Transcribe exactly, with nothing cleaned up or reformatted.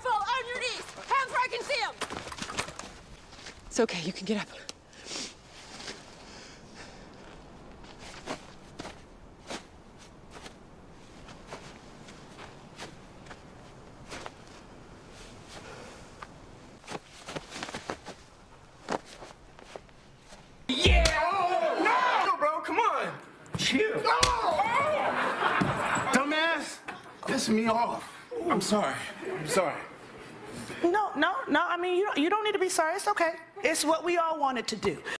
Careful, on your knees. Hands where I can see them. It's okay, you can get up. Yeah! Oh, no! No, bro, come on. Chill. Oh! Dumbass, piss me off. I'm sorry. I'm sorry. No, no, no. I mean, you don't, you don't need to be sorry. It's okay. It's what we all wanted to do.